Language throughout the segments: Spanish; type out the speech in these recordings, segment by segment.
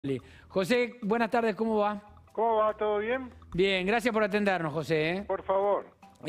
José, buenas tardes, ¿cómo va? ¿Cómo va? ¿Todo bien? Bien, gracias por atendernos, José. Por favor.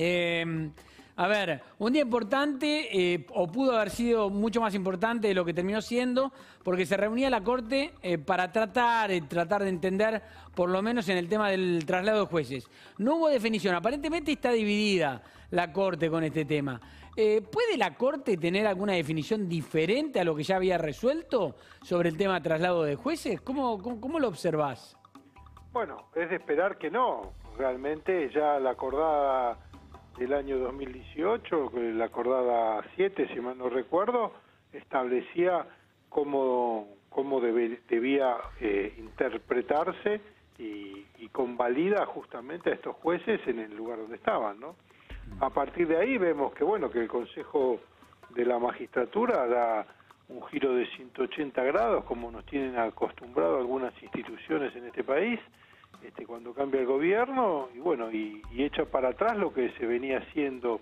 A ver, un día importante, o pudo haber sido mucho más importante de lo que terminó siendo, porque se reunía la Corte para tratar de entender, por lo menos en el tema del traslado de jueces. No hubo definición, aparentemente está dividida la Corte con este tema. ¿Puede la Corte tener alguna definición diferente a lo que ya había resuelto sobre el tema de traslado de jueces? ¿Cómo lo observás? Bueno, es de esperar que no. Realmente ya la acordada del año 2018, la acordada 7, si mal no recuerdo, establecía cómo debía interpretarse y convalida justamente a estos jueces en el lugar donde estaban, ¿no? A partir de ahí vemos que, bueno, que el Consejo de la Magistratura da un giro de 180 grados, como nos tienen acostumbrado algunas instituciones en este país, cuando cambia el gobierno, y bueno, y echa para atrás lo que se venía haciendo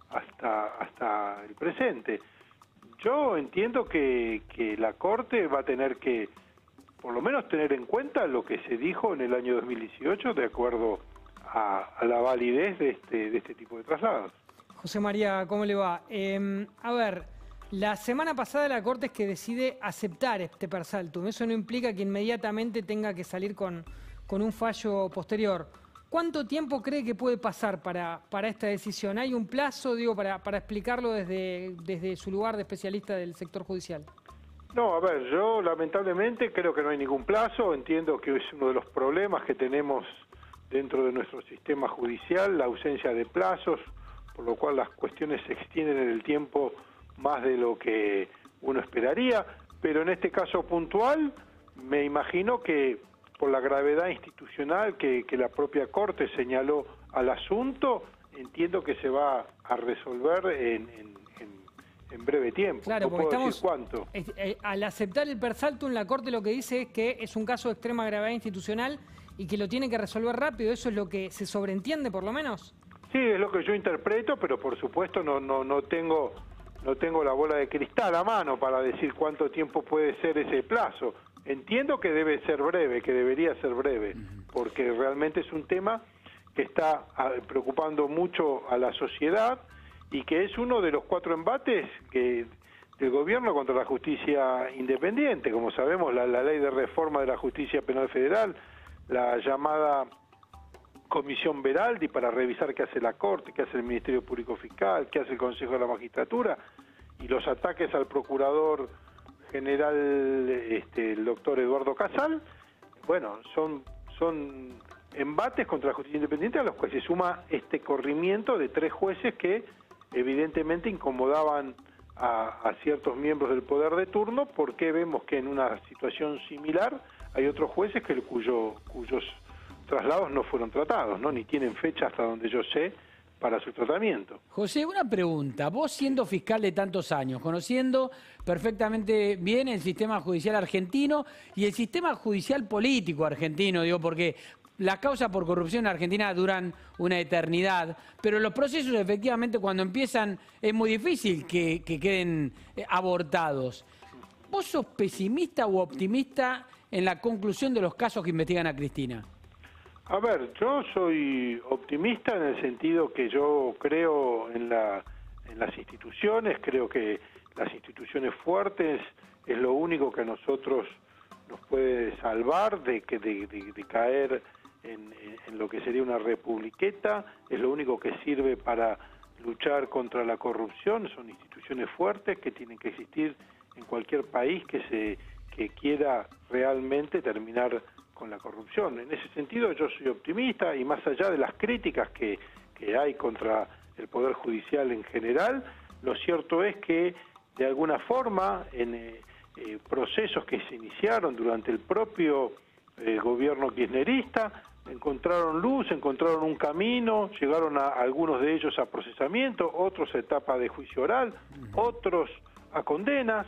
hasta el presente. Yo entiendo que la Corte va a tener que, por lo menos, tener en cuenta lo que se dijo en el año 2018, de acuerdo a la validez de este tipo de traslados. José María, ¿cómo le va? A ver, la semana pasada la Corte es que decide aceptar este per saltum. Eso no implica que inmediatamente tenga que salir con un fallo posterior. ¿Cuánto tiempo cree que puede pasar para esta decisión? ¿Hay un plazo, digo, para explicarlo desde su lugar de especialista del sector judicial? No, a ver, yo lamentablemente creo que no hay ningún plazo. Entiendo que es uno de los problemas que tenemos dentro de nuestro sistema judicial, la ausencia de plazos, por lo cual las cuestiones se extienden en el tiempo más de lo que uno esperaría, pero en este caso puntual me imagino que por la gravedad institucional que la propia Corte señaló al asunto, entiendo que se va a resolver en breve tiempo. Claro, no porque puedo estamos, decir cuánto. Al aceptar el per saltum, la Corte lo que dice es que es un caso de extrema gravedad institucional y que lo tiene que resolver rápido. ¿Eso es lo que se sobreentiende, por lo menos? Sí, es lo que yo interpreto, pero por supuesto no tengo la bola de cristal a mano para decir cuánto tiempo puede ser ese plazo. Entiendo que debe ser breve, que debería ser breve, porque realmente es un tema que está preocupando mucho a la sociedad y que es uno de los 4 embates del gobierno contra la justicia independiente. Como sabemos, la ley de reforma de la justicia penal federal, la llamada Comisión Veraldi para revisar qué hace la Corte, qué hace el Ministerio Público Fiscal, qué hace el Consejo de la Magistratura, y los ataques al Procurador General, el doctor Eduardo Casal, bueno, son embates contra la justicia independiente a los que se suma este corrimiento de 3 jueces que evidentemente incomodaban a ciertos miembros del poder de turno, porque vemos que en una situación similar hay otros jueces cuyos traslados no fueron tratados, ¿no? Ni tienen fecha hasta donde yo sé para su tratamiento. José, una pregunta. Vos siendo fiscal de tantos años, conociendo perfectamente bien el sistema judicial argentino y el sistema judicial político argentino, digo, porque las causas por corrupción en Argentina duran una eternidad, pero los procesos efectivamente cuando empiezan es muy difícil que queden abortados. ¿Vos sos pesimista u optimista en la conclusión de los casos que investigan a Cristina? A ver, yo soy optimista en el sentido que yo creo en las instituciones, creo que las instituciones fuertes es lo único que a nosotros nos puede salvar de caer en lo que sería una republiqueta, es lo único que sirve para luchar contra la corrupción, son instituciones fuertes que tienen que existir en cualquier país que quiera realmente terminar con la corrupción. En ese sentido yo soy optimista y más allá de las críticas que hay contra el Poder Judicial en general, lo cierto es que de alguna forma en procesos que se iniciaron durante el propio gobierno kirchnerista encontraron luz, encontraron un camino, llegaron a algunos de ellos a procesamiento, otros a etapa de juicio oral, otros a condenas,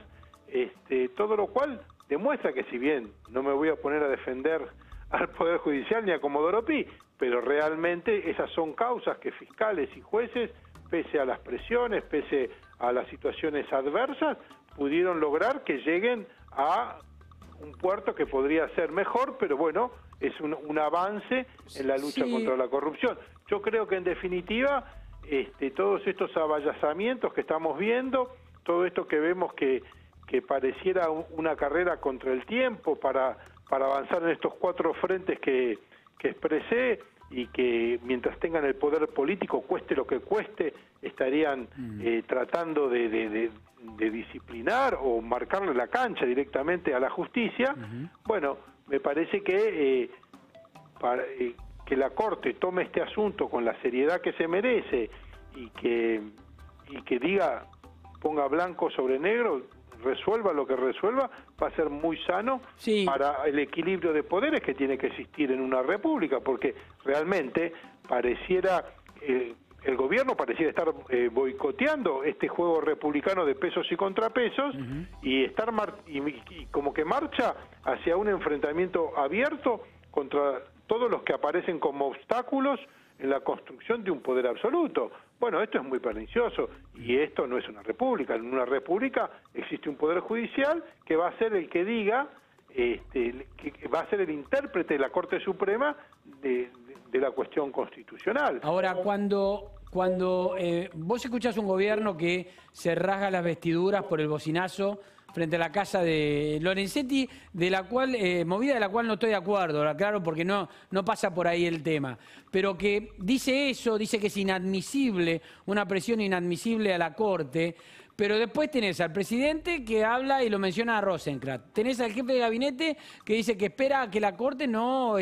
todo lo cual demuestra que si bien no me voy a poner a defender al Poder Judicial ni a Comodoro Pi, pero realmente esas son causas que fiscales y jueces, pese a las presiones, pese a las situaciones adversas, pudieron lograr que lleguen a un puerto que podría ser mejor, pero bueno, es un avance en la lucha contra la corrupción. Yo creo que en definitiva, todos estos avallazamientos que estamos viendo, todo esto que vemos que pareciera una carrera contra el tiempo para avanzar en estos 4 frentes que expresé, y que mientras tengan el poder político, cueste lo que cueste, estarían tratando de disciplinar o marcarle la cancha directamente a la justicia. Bueno, me parece que que la Corte tome este asunto con la seriedad que se merece y que diga, ponga blanco sobre negro, resuelva lo que resuelva, va a ser muy sano para el equilibrio de poderes que tiene que existir en una república, porque realmente pareciera, el gobierno pareciera estar boicoteando este juego republicano de pesos y contrapesos, y estar y como que marcha hacia un enfrentamiento abierto contra todos los que aparecen como obstáculos en la construcción de un poder absoluto. Bueno, esto es muy pernicioso, y esto no es una república. En una república existe un poder judicial que va a ser el que diga, que va a ser el intérprete de la Corte Suprema de la cuestión constitucional. Ahora, cuando vos escuchás un gobierno que se rasga las vestiduras por el bocinazo frente a la casa de Lorenzetti, movida de la cual no estoy de acuerdo, claro, porque no pasa por ahí el tema, pero que dice eso, dice que es inadmisible, una presión inadmisible a la Corte, pero después tenés al presidente que habla y lo menciona a Rosenkrantz, tenés al jefe de gabinete que dice que espera que la Corte no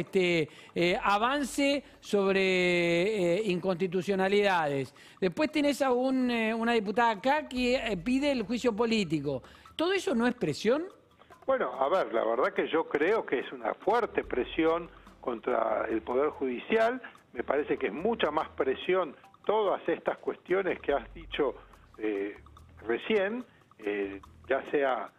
avance sobre inconstitucionalidades, después tenés a una diputada acá que pide el juicio político. ¿Todo eso no es presión? Bueno, a ver, la verdad que yo creo que es una fuerte presión contra el Poder Judicial. Me parece que es mucha más presión todas estas cuestiones que has dicho recién, ya sea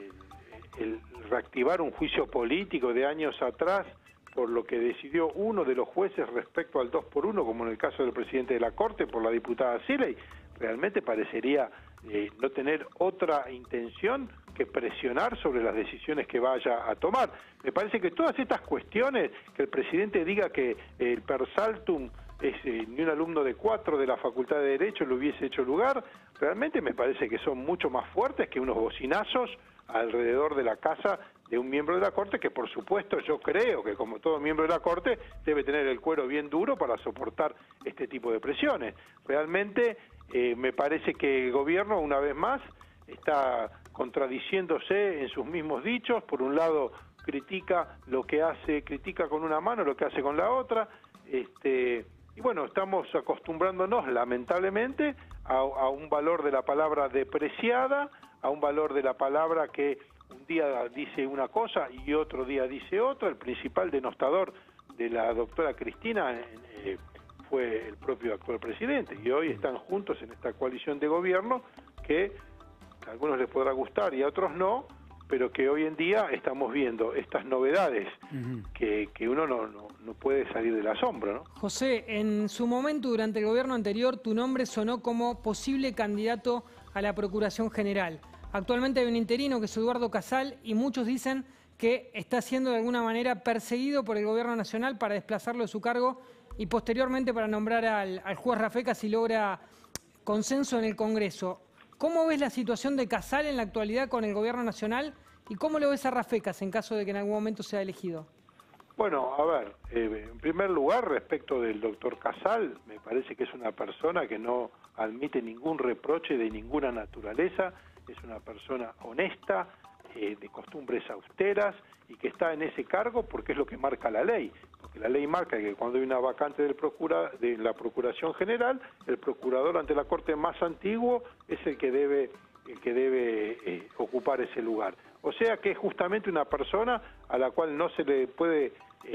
el reactivar un juicio político de años atrás por lo que decidió uno de los jueces respecto al 2x1, como en el caso del presidente de la Corte, por la diputada Siley. Realmente parecería no tener otra intención que presionar sobre las decisiones que vaya a tomar. Me parece que todas estas cuestiones, que el presidente diga que el per saltum ni un alumno de 4 de la Facultad de Derecho le hubiese hecho lugar, realmente me parece que son mucho más fuertes que unos bocinazos alrededor de la casa de un miembro de la Corte, que por supuesto yo creo que como todo miembro de la Corte debe tener el cuero bien duro para soportar este tipo de presiones. Realmente me parece que el gobierno, una vez más, está contradiciéndose en sus mismos dichos. Por un lado critica lo que hace, critica con una mano lo que hace con la otra, y bueno, estamos acostumbrándonos lamentablemente a un valor de la palabra depreciada, a un valor de la palabra que un día dice una cosa y otro día dice otra. El principal denostador de la doctora Cristina fue el propio actual presidente, y hoy están juntos en esta coalición de gobierno que a algunos les podrá gustar y a otros no, pero que hoy en día estamos viendo estas novedades que uno no puede salir del asombro, ¿no? José, en su momento, durante el gobierno anterior, tu nombre sonó como posible candidato a la Procuración General. Actualmente hay un interino que es Eduardo Casal, y muchos dicen que está siendo de alguna manera perseguido por el gobierno nacional para desplazarlo de su cargo y posteriormente para nombrar al juez Rafecas si logra consenso en el Congreso. ¿Cómo ves la situación de Casal en la actualidad con el gobierno nacional y cómo lo ves a Rafecas en caso de que en algún momento sea elegido? Bueno, a ver, en primer lugar, respecto del doctor Casal, me parece que es una persona que no admite ningún reproche de ninguna naturaleza, es una persona honesta, de costumbres austeras, y que está en ese cargo porque es lo que marca la ley. Porque la ley marca que cuando hay una vacante de la Procuración General, el procurador ante la Corte más antiguo es el que debe ocupar ese lugar. O sea que es justamente una persona a la cual no se le puede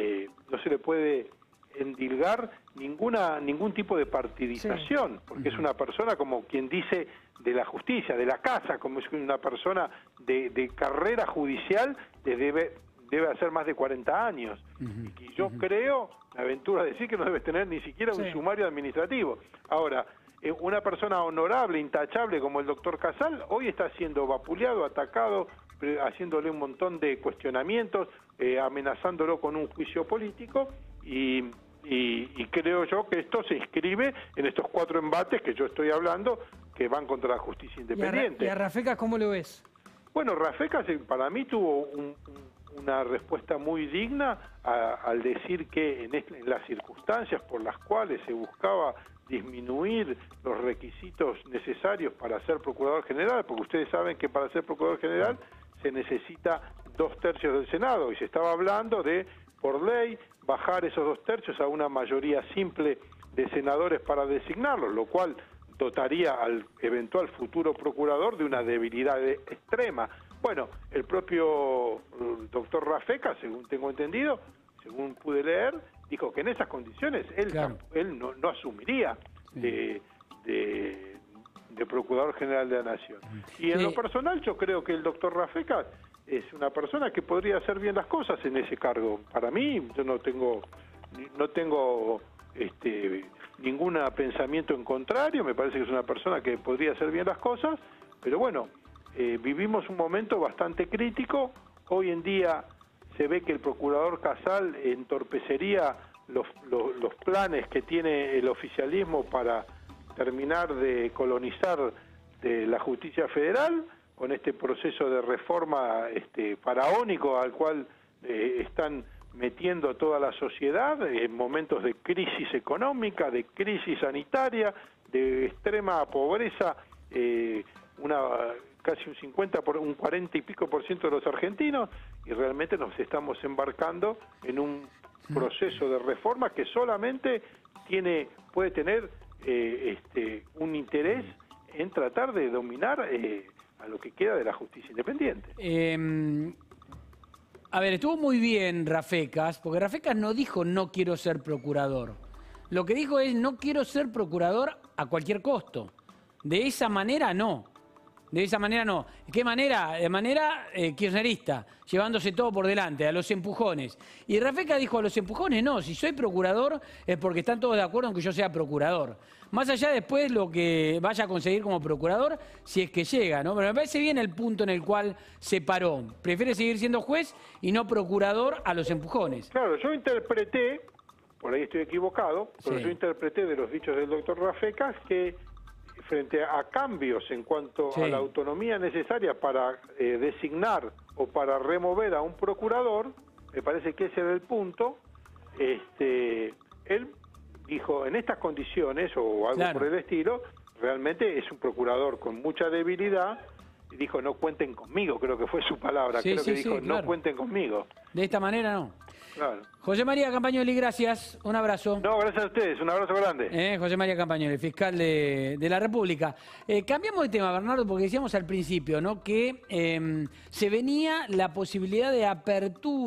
endilgar ningún tipo de partidización, porque es una persona, como quien dice, de la justicia, de la casa, como es una persona de carrera judicial, debe hacer más de 40 años. Y yo creo, me aventuro a decir que no debe tener ni siquiera un sumario administrativo. Ahora, una persona honorable, intachable como el doctor Casal, hoy está siendo vapuleado, atacado haciéndole un montón de cuestionamientos, amenazándolo con un juicio político y creo yo que esto se inscribe en estos 4 embates que yo estoy hablando que van contra la justicia independiente. ¿Y a Rafecas cómo lo ves? Bueno, Rafecas para mí tuvo una respuesta muy digna al decir que en las circunstancias por las cuales se buscaba disminuir los requisitos necesarios para ser procurador general, porque ustedes saben que para ser procurador general se necesita 2/3 del Senado, y se estaba hablando de, por ley, bajar esos 2/3 a una mayoría simple de senadores para designarlos, lo cual dotaría al eventual futuro procurador de una debilidad extrema. Bueno, el propio doctor Rafecas, según tengo entendido, según pude leer, dijo que en esas condiciones él no asumiría de Procurador General de la Nación. Y en lo personal yo creo que el doctor Rafecas es una persona que podría hacer bien las cosas en ese cargo. Para mí, yo no tengo ningún pensamiento en contrario, me parece que es una persona que podría hacer bien las cosas, pero bueno, vivimos un momento bastante crítico. Hoy en día se ve que el procurador Casal entorpecería los planes que tiene el oficialismo para terminar de colonizar de la justicia federal con este proceso de reforma faraónico al cual están metiendo a toda la sociedad en momentos de crisis económica, de crisis sanitaria, de extrema pobreza, casi un 40 y pico % de los argentinos, y realmente nos estamos embarcando en un proceso de reforma que solamente puede tener un interés en tratar de dominar a lo que queda de la justicia independiente. A ver, estuvo muy bien Rafecas, porque Rafecas no dijo no quiero ser procurador. Lo que dijo es no quiero ser procurador a cualquier costo. De esa manera no. De esa manera no. ¿De qué manera? De manera kirchnerista, llevándose todo por delante, a los empujones. Y Rafecas dijo a los empujones no, si soy procurador es porque están todos de acuerdo en que yo sea procurador. Más allá después lo que vaya a conseguir como procurador, si es que llega, ¿no? Pero me parece bien el punto en el cual se paró. Prefiere seguir siendo juez y no procurador a los empujones. Claro, yo interpreté, por ahí estoy equivocado, pero sí, yo interpreté de los dichos del doctor Rafecas que frente a cambios en cuanto a la autonomía necesaria para designar o para remover a un procurador, me parece que ese era el punto, él dijo, en estas condiciones o algo por el estilo, realmente es un procurador con mucha debilidad, y dijo, no cuenten conmigo, creo que fue su palabra, creo que dijo, no cuenten conmigo. De esta manera no. Claro. José María Campagnoli, gracias. Un abrazo. No, gracias a ustedes. Un abrazo grande. José María Campagnoli, fiscal de la República. Cambiamos de tema, Bernardo, porque decíamos al principio, ¿no?, que se venía la posibilidad de apertura